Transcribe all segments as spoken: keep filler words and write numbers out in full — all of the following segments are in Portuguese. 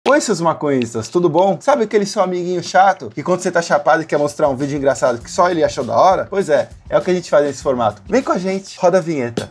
Oi, seus maconhistas, tudo bom? Sabe aquele seu amiguinho chato que quando você tá chapado e quer mostrar um vídeo engraçado que só ele achou da hora? Pois é, é o que a gente faz nesse formato. Vem com a gente, roda a vinheta.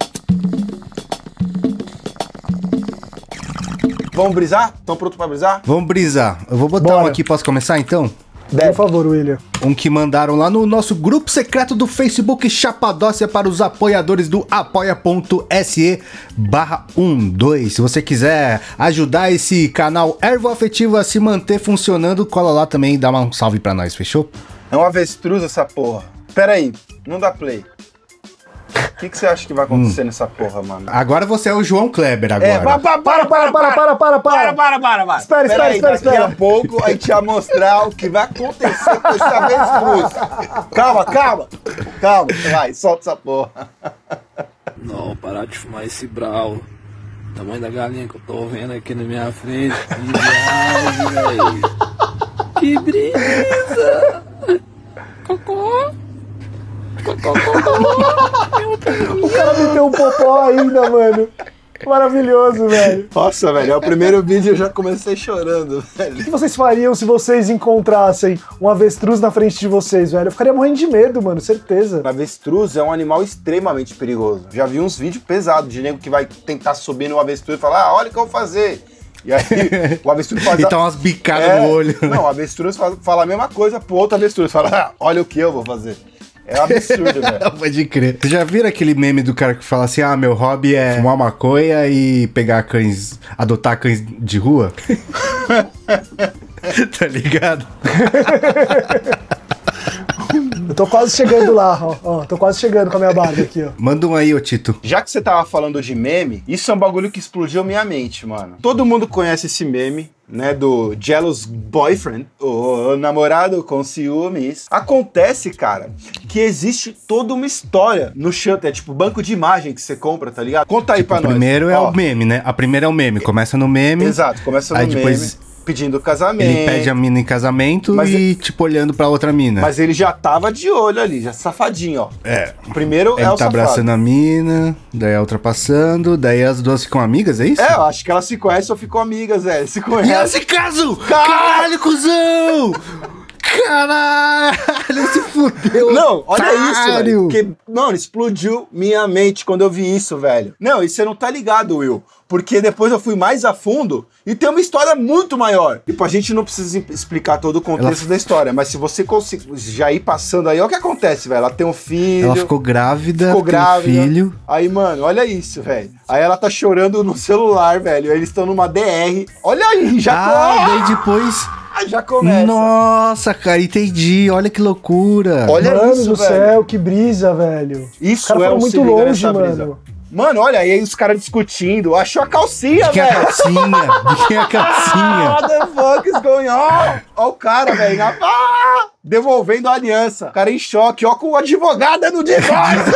Vamos brisar? Estão prontos pra brisar? Vamos brisar. Eu vou botar Bora. um aqui, posso começar então? Por favor, William. Um que mandaram lá no nosso grupo secreto do Facebook Chapadócia para os apoiadores do apoia.se barra doze. Se você quiser ajudar esse canal Ervo Afetivo a se manter funcionando, cola lá também e dá um salve pra nós, fechou? É um avestruz essa porra. Pera aí, não dá play. O que, que você acha que vai acontecer hum. nessa porra, mano? Agora você é o João Kleber agora. É, para, para, Para, para, para, para, para, para, para, para, para. Espera, espera, aí, espera, daqui espera. a pouco a gente vai mostrar o que vai acontecer com esse avestruz. Calma, calma. Calma, vai, solta essa porra. Não, parar de fumar esse brau. Tamanho da galinha que eu tô vendo aqui na minha frente. Que viagem, velho. Que brisa. Cocô. O cara meteu um popó ainda, mano. Maravilhoso, velho. Nossa, velho, é o primeiro vídeo e eu já comecei chorando, velho. O que vocês fariam se vocês encontrassem um avestruz na frente de vocês, velho? Eu ficaria morrendo de medo, mano, certeza. O avestruz é um animal extremamente perigoso. Já vi uns vídeos pesados de nego que vai tentar subir no avestruz e falar, ah, olha o que eu vou fazer. E aí o avestruz faz... E tá umas bicadas é, no olho. Não, o avestruz fala, fala a mesma coisa pro outro avestruz. Fala, ah, olha o que eu vou fazer. É um absurdo, velho. Pode crer. Vocês já viram aquele meme do cara que fala assim, ah, meu hobby é fumar maconha e pegar cães, adotar cães de rua? Tá ligado? Eu tô quase chegando lá, ó, ó. Tô quase chegando com a minha barba aqui, ó. Manda um aí, ô Tito. Já que você tava falando de meme, isso é um bagulho que explodiu minha mente, mano. Todo mundo conhece esse meme, né, do Jealous Boyfriend, o namorado com ciúmes. Acontece, cara, que existe toda uma história no Shudder, é tipo banco de imagem que você compra, tá ligado? Conta aí Tipo, pra nós. primeiro é Ó, o meme, né? A primeira é o meme, começa no meme. Exato, começa no aí meme, depois pedindo casamento. ele pede a mina em casamento Mas e, ele- tipo, olhando pra outra mina. Mas ele já tava de olho ali, já safadinho, ó. É. Primeiro Ele é tá o safado. abraçando a mina, daí a outra passando, daí as duas ficam amigas, é isso? É, eu acho que elas se conhecem ou ficam amigas, velho. Se E conhecem. elas se casam! Caralho! Caralho, cuzão! Caralho, se fudeu! Não, olha otário! isso, velho. Que, mano, explodiu minha mente quando eu vi isso, velho. Não, e você não tá ligado, Will. Porque depois eu fui mais a fundo e tem uma história muito maior. Tipo, a gente não precisa explicar todo o contexto Ela- da história, mas se você conseguir já ir passando aí, olha o que acontece, velho. Ela tem um filho. Ela ficou grávida, ficou tem grávida. filho. Aí, mano, olha isso, velho. Aí ela tá chorando no celular, velho. Aí eles estão numa D R. Olha aí, já Ah, daí depois... já começa. Nossa, cara, entendi. Olha que loucura. Olha Mano isso, do velho. céu, que brisa, velho. Isso Os caras é foram um muito se liga longe, nessa brisa. mano. Mano, olha aí os caras discutindo. Achou a calcinha, De quem é a velho. calcinha? De quem é a Ah, calcinha? what the fuck is going on? Ó o cara, velho. Ah, devolvendo a aliança. O cara em choque. Ó com o advogada no divórcio.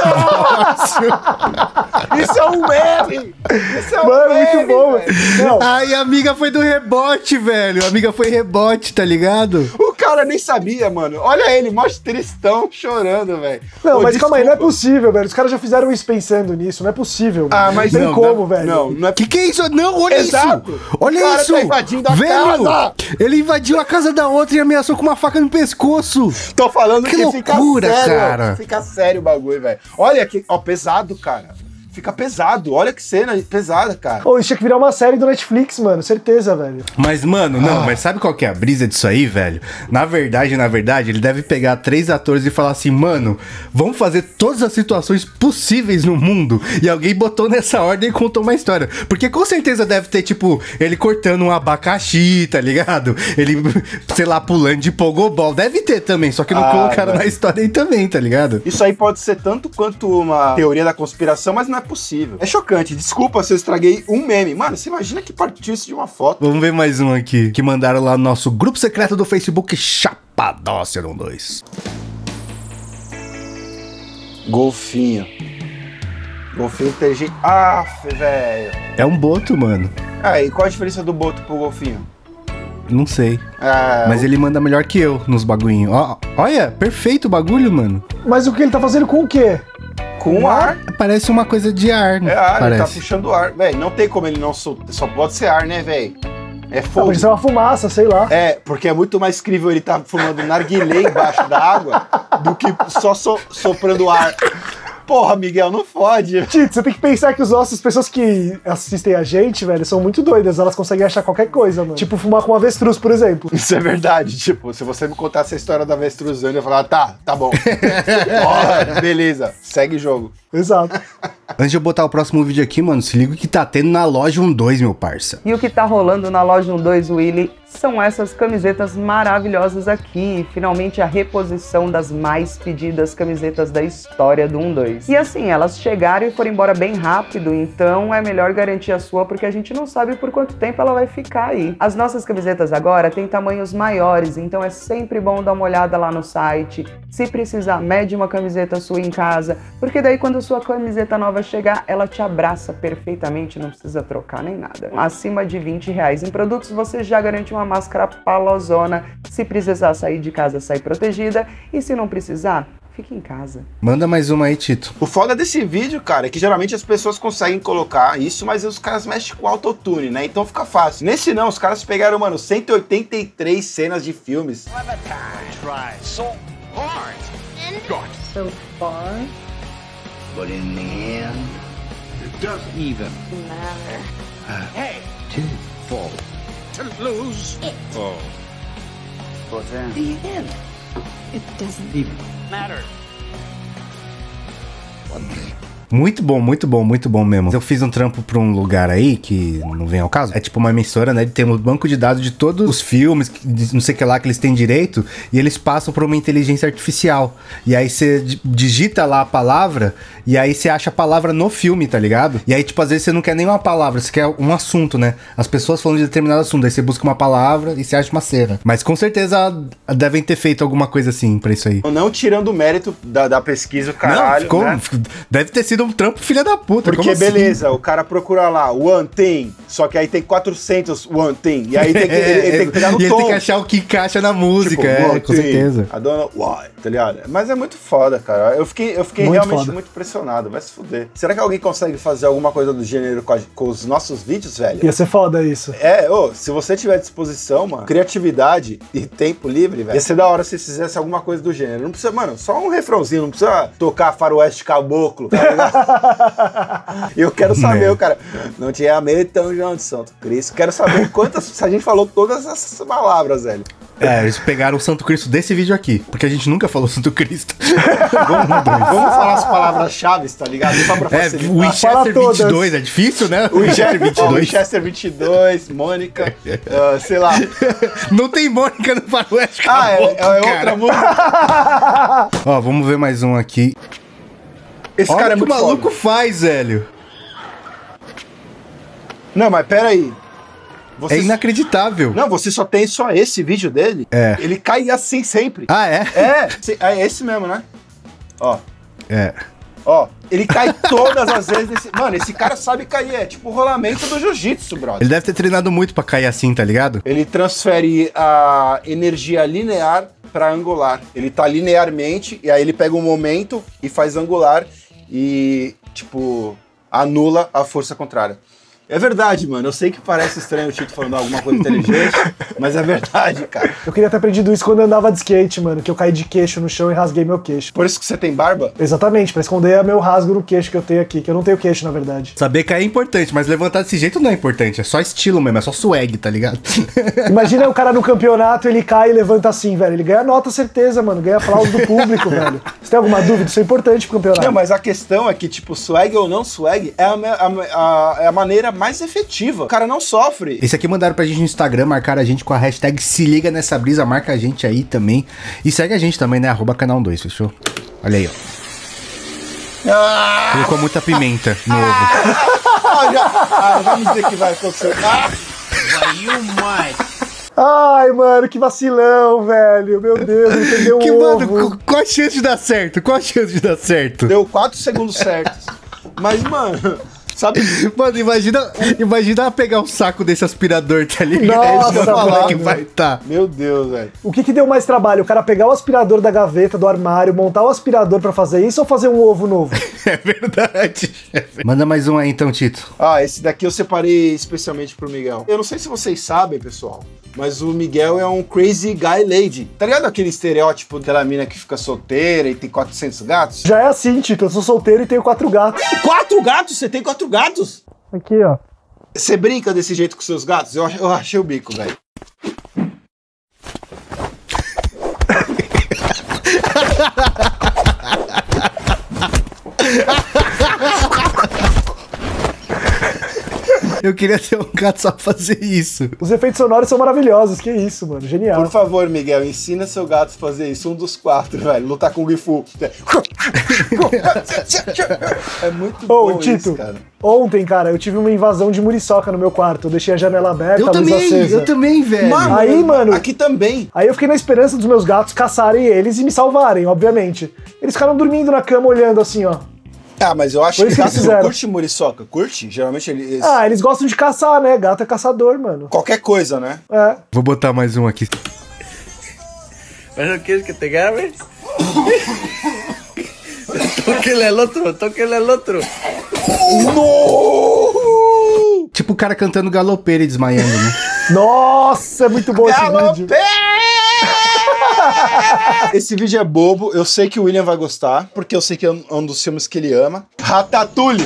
Isso é um meme. Isso é um Mano, meme, muito bom, velho. velho. Não, Ai, a amiga foi do rebote, velho. A amiga foi rebote, tá ligado? O cara nem sabia, mano. Olha ele, mó tristão, chorando, velho. não, Ô, mas calma aí, não é desculpa. possível, velho. Os caras já fizeram isso pensando nisso, não é possível. Ah, mano. mas não tem não, como, não, velho. Não, não é Que que é isso? Não, olha Exato. isso. Olha O cara isso. tá invadindo a velho, casa. ele invadiu a casa da outra e ameaçou com uma faca no pescoço. Tô falando Que que, loucura, fica sério, cara. Fica sério o bagulho, velho. Olha que, ó, pesado, cara. Fica pesado. Olha que cena pesada, cara. Ô, isso tinha que virar uma série do Netflix, mano. Certeza, velho. Mas, mano, não, Ah. mas sabe qual que é a brisa disso aí, velho? Na verdade, na verdade, ele deve pegar três atores e falar assim, mano, vamos fazer todas as situações possíveis no mundo. E alguém botou nessa ordem e contou uma história. Porque com certeza deve ter, tipo, ele cortando um abacaxi, tá ligado? Ele, sei lá, pulando de pogobol. Deve ter também, só que não Ah, colocaram velho. na história aí também, tá ligado? Isso aí pode ser tanto quanto uma teoria da conspiração, mas não é possível. É chocante. Desculpa se eu estraguei um meme. Mano, você imagina que partiu isso de uma foto. Vamos ver mais um aqui, que mandaram lá no nosso grupo secreto do Facebook, Chapadócia doze. Golfinho. Golfinho inteligente. Aff, velho. É um boto, mano. Ah, e qual a diferença do boto pro golfinho? Não sei. Ah, Mas ele manda melhor que eu nos bagulhinhos. Ó, olha, perfeito o bagulho, mano. Mas o que ele tá fazendo com o quê? com ar. Parece uma coisa de ar, né? É ar, ele tá Parece. puxando ar. Véi, não tem como ele não soltar. Só pode ser ar, né, véi? É Não, fogo. pode ser uma fumaça, sei lá. É, porque é muito mais crível ele estar tá fumando narguilé embaixo da água do que só so, soprando ar. Porra, Miguel, não fode. Tito, você tem que pensar que os nossos, as pessoas que assistem a gente, velho, são muito doidas. Elas conseguem achar qualquer coisa, mano. Tipo fumar com um avestruz, por exemplo. Isso é verdade. Tipo, se você me contasse a história da avestruz, eu ia falar, tá, tá bom. Porra, beleza, segue o jogo. Exato. Antes de eu botar o próximo vídeo aqui, mano, se liga o que tá tendo na loja um dois, meu parça. E o que tá rolando na loja um dois Willy são essas camisetas maravilhosas aqui. Finalmente a reposição das mais pedidas camisetas da história do um dois. E assim, elas chegaram e foram embora bem rápido, então é melhor garantir a sua porque a gente não sabe por quanto tempo ela vai ficar aí. As nossas camisetas agora têm tamanhos maiores, então é sempre bom dar uma olhada lá no site. Se precisar, mede uma camiseta sua em casa, porque daí quando sua camiseta nova chegar, ela te abraça perfeitamente, não precisa trocar nem nada. Acima de vinte reais em produtos, você já garante uma máscara palozona. Se precisar sair de casa, sai protegida. E se não precisar, fique em casa. Manda mais uma aí, Tito. O foda desse vídeo, cara, é que geralmente as pessoas conseguem colocar isso, mas os caras mexem com autotune, né? Então fica fácil. Nesse não, os caras pegaram, mano, cento e oitenta e três cenas de filmes. So hard. So far. But in the end, it doesn't even matter. Hey, to fall, to lose, it. Oh. But then, the end, it doesn't even matter. One thing. Muito bom, muito bom, muito bom mesmo. Eu fiz um trampo pra um lugar aí, que não vem ao caso. É tipo uma emissora, né? Ele tem um banco de dados de todos os filmes, de não sei o que lá, que eles têm direito, e eles passam por uma inteligência artificial. E aí você digita lá a palavra, e aí você acha a palavra no filme, tá ligado? E aí, tipo, às vezes você não quer nem uma palavra, você quer um assunto, né? As pessoas falando de determinado assunto, aí você busca uma palavra e você acha uma cena. Mas com certeza devem ter feito alguma coisa assim pra isso aí. Não tirando o mérito da, da pesquisa, caralho, não, ficou, né? Deve ter sido um trampo filha da puta. Porque, como assim? beleza, o cara procura lá, one thing, só que aí tem quatrocentos one thing, e aí tem que, ele, ele tem que pegar no e tom. ele tem que achar o que encaixa na música, Tipo, é, one com thing, certeza. I don't know why, tá ligado? Mas é muito foda, cara. Eu fiquei, eu fiquei Muito realmente foda. muito impressionado, vai se fuder. Será que alguém consegue fazer alguma coisa do gênero com, a- com os nossos vídeos, velho? Ia ser foda isso. É, ô, se você tiver disposição, mano, criatividade e tempo livre, velho, ia ser da hora se vocês fizessem alguma coisa do gênero. Não precisa, mano, só um refrãozinho, não precisa tocar faroeste caboclo, tá ligado? Eu quero saber, Né. o cara, não tinha medo tão João de Santo Cristo. Quero saber quantas, se a gente falou todas essas palavras, velho. É, eles pegaram o Santo Cristo desse vídeo aqui, porque a gente nunca falou Santo Cristo. Vamos, vamos falar as palavras-chave, tá ligado? Só pra É, facilitar. o Winchester Fala todas. vinte e dois, é difícil, né? O Winchester vinte e dois. Winchester vinte e dois, Mônica, ah, sei lá. Não tem Mônica no Faroeste Ah, é, Caboclo, é outra cara. música. Ó, vamos ver mais um aqui. Esse Olha cara é o que o muito maluco foda. faz, velho. Não, mas pera aí. Você... É inacreditável. Não, você só tem só esse vídeo dele. É. Ele cai assim sempre. Ah, é? É, se- é esse mesmo, né? Ó, É. ó. Ele cai todas as vezes nesse... Mano, esse cara sabe cair. É tipo o rolamento do jiu-jitsu, brother. Ele deve ter treinado muito pra cair assim, tá ligado? Ele transfere a energia linear pra angular. Ele tá linearmente e aí ele pega um momento e faz angular e, tipo, anula a força contrária. É verdade, mano. Eu sei que parece estranho o Tito falando alguma coisa inteligente, mas é verdade, cara. Eu queria ter aprendido isso quando eu andava de skate, mano, que eu caí de queixo no chão e rasguei meu queixo. Por isso que você tem barba? Exatamente, pra esconder meu rasgo no queixo que eu tenho aqui, que eu não tenho queixo, na verdade. Saber cair é importante, mas levantar desse jeito não é importante. É só estilo mesmo, é só swag, tá ligado? Imagina o cara no campeonato, ele cai e levanta assim, velho. Ele ganha nota, certeza, mano. Ganha aplauso do público, velho. Você tem alguma dúvida? Isso é importante pro campeonato. Não, mas a questão é que, tipo, swag ou não swag é a, me- a, a- é a maneira mais efetiva. O cara não sofre. Esse aqui mandaram pra gente no Instagram, marcaram a gente com a hashtag Se Liga Nessa Brisa, marca a gente aí também. E segue a gente também, né? Arroba canal dois, fechou? Olha aí, ó. Ah, Colocou muita pimenta no ovo. ah, já, ah, vamos dizer que vai acontecer. Ah, Ai, mano, que vacilão, velho. Meu Deus, ele perdeu Que, um mano, ovo. qu- qual a chance de dar certo? Qual a chance de dar certo? deu quatro segundos certos. Mas, mano, Sabe? Mano, imagina, imagina pegar o saco desse aspirador, tá ligado? Nossa, É isso que eu ia falar que mano. vai tá. Meu Deus, velho. O que que deu mais trabalho? O cara pegar o aspirador da gaveta, do armário, montar o aspirador pra fazer isso ou fazer um ovo novo? É verdade. Manda mais um aí então, Tito. Ah, esse daqui eu separei especialmente pro Miguel. Eu não sei se vocês sabem, pessoal, mas o Miguel é um crazy guy lady. Tá ligado aquele estereótipo daquela mina que fica solteira e tem quatrocentos gatos? Já é assim, Tito. Eu sou solteiro e tenho quatro gatos. Quatro gatos? Você tem quatro gatos? Aqui, ó. Você brinca desse jeito com seus gatos? Eu, ach- eu achei o bico, velho. Eu queria ter um gato só pra fazer isso. Os efeitos sonoros são maravilhosos. Que isso, mano. Genial. Por favor, Miguel, ensina seu gato a fazer isso. Um dos quatro, velho. Lutar com o Gifu. É muito Ô, bom Tito, isso, cara. ontem, cara, eu tive uma invasão de muriçoca no meu quarto. Eu deixei a janela aberta, Eu a luz também, acesa. eu também, velho. Aí, mano- Aqui também. Aí eu fiquei na esperança dos meus gatos caçarem eles e me salvarem, obviamente. Eles ficaram dormindo na cama, olhando assim, ó. Ah, mas eu acho Foi que isso que gato eles não fizeram. curte muriçoca. Curte? Geralmente eles... Ah, eles gostam de caçar, né? Gato é caçador, mano. Qualquer coisa, né? É. Vou botar mais um aqui. ¿Pero no quieres que te grabe? Tóquele al otro, tóquele al otro. Tipo o cara cantando galopeira e desmaiando, né? Nossa, é muito bom esse vídeo. Galopé! Esse vídeo é bobo, eu sei que o William vai gostar, porque eu sei que é um um dos filmes que ele ama. Ratatouille!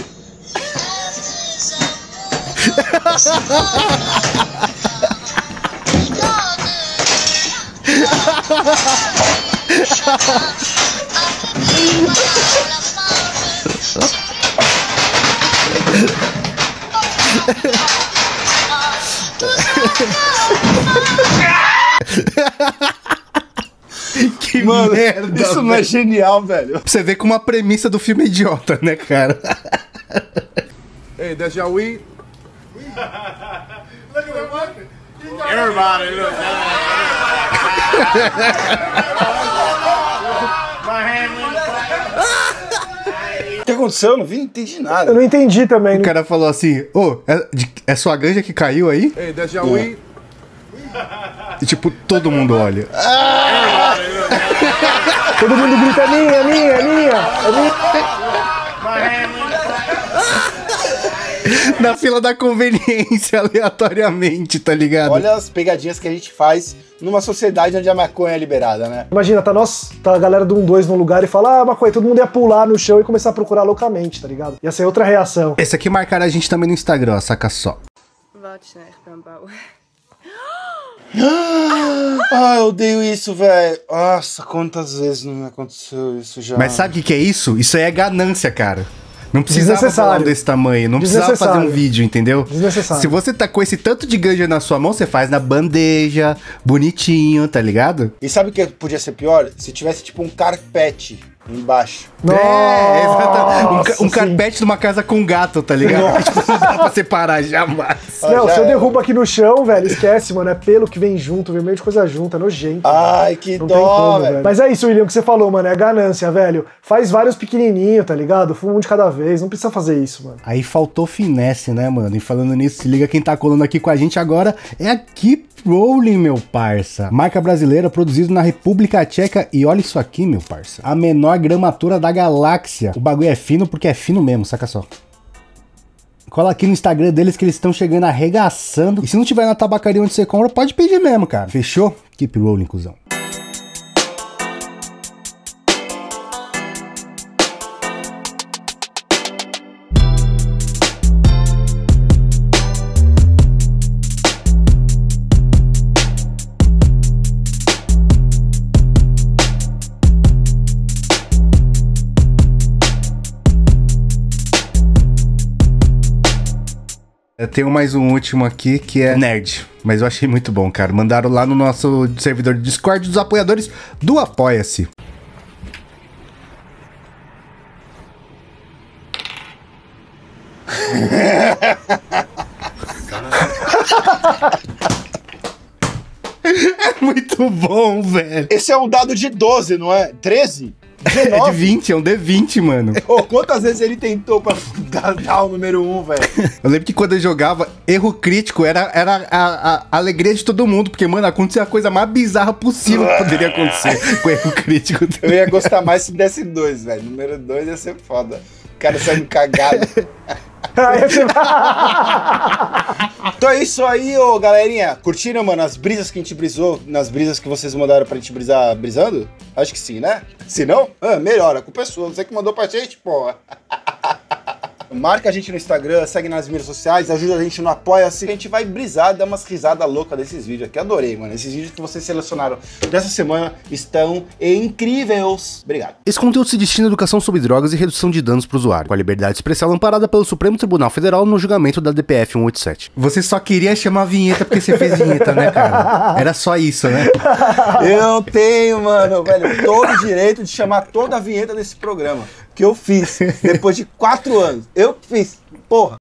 Que Mano, merda, isso não é genial, velho. Pra você ver como a premissa do filme é idiota, né, cara? Hey, that's your weed? O que aconteceu? Eu não vi, não entendi nada. Eu não entendi também. O cara falou assim, ô, é, de- é sua ganja que caiu aí? Hey, that's your weed? E tipo, todo mundo olha. Todo mundo grita, é minha, é minha, é minha, é minha. Na fila da conveniência, aleatoriamente, tá ligado? Olha as pegadinhas que a gente faz numa sociedade onde a maconha é liberada, né? Imagina, tá, nós, tá a galera do um dois num lugar e fala, ah, maconha, todo mundo ia pular no chão e começar a procurar loucamente, tá ligado? Ia ser outra reação. Esse aqui marcaram a gente também no Instagram, ó, saca só. Ah, eu odeio isso, velho. Nossa, quantas vezes não me aconteceu isso já. Mas sabe o que, que é isso? Isso aí é ganância, cara. Não precisava Desnecessário. falar desse tamanho, não precisava fazer um Desnecessário. vídeo, entendeu? Desnecessário. Se você tá com esse tanto de ganja na sua mão, você faz na bandeja, bonitinho, tá ligado? E sabe o que podia ser pior? Se tivesse tipo um carpete embaixo. É, exatamente. Um, ca- um sim. carpete numa casa com gato, tá ligado? Tipo, não dá pra separar jamais. Não, já se eu era. derrubo aqui no chão, velho, esquece, mano. É pelo que vem junto, vem meio de coisa junta, é nojento. Ai, que Não tem dó, como, velho. velho. Mas é isso, William, o que você falou, mano. É a ganância, velho. Faz vários pequenininhos, tá ligado? Fuma um de cada vez. Não precisa fazer isso, mano. Aí faltou finesse, né, mano? E falando nisso, se liga, quem tá colando aqui com a gente agora é a Keep Rolling, meu parça. Marca brasileira, produzido na República Tcheca. E olha isso aqui, meu parça. A menor gramatura da galáxia. O bagulho é fino porque é fino mesmo, saca só. Cola aqui no Instagram deles que eles estão chegando arregaçando. E se não tiver na tabacaria onde você compra, pode pedir mesmo, cara. Fechou? Keep rolling, cuzão. Eu tenho mais um último aqui que é nerd, mas eu achei muito bom, cara. Mandaram lá no nosso servidor de Discord dos apoiadores do Apoia-se. É muito bom, velho. Esse é um dado de doze, não é? treze? É de vinte, é um D vinte, mano. Ô, quantas vezes ele tentou pra dar, dar o número um, velho? Eu lembro que quando eu jogava, erro crítico era, era a, a, a alegria de todo mundo, porque, mano, acontecia a coisa mais bizarra possível que poderia acontecer com erro crítico. Eu ia gostar mais se desse dois, velho. Número dois ia ser foda. O cara saindo cagado. Então é isso aí, ô galerinha. Curtiram, mano, as brisas que a gente brisou, nas brisas que vocês mandaram pra gente brisar brisando? Acho que sim, né? Se não, ah, melhor, a culpa é sua. Você que mandou pra gente, porra. Marca a gente no Instagram, segue nas mídias sociais, ajuda a gente no Apoia-se. A gente vai brisar, dar umas risadas loucas desses vídeos aqui. Adorei, mano. Esses vídeos que vocês selecionaram dessa semana estão incríveis. Obrigado. Esse conteúdo se destina à educação sobre drogas e redução de danos para o usuário, com a liberdade expressada amparada pelo Supremo Tribunal Federal no julgamento da D P F cento e oitenta e sete. Você só queria chamar a vinheta porque você fez vinheta, né, cara? Era só isso, né? Eu tenho, mano, velho, todo o direito de chamar toda a vinheta desse programa que eu fiz depois de quatro anos. Eu fiz, porra.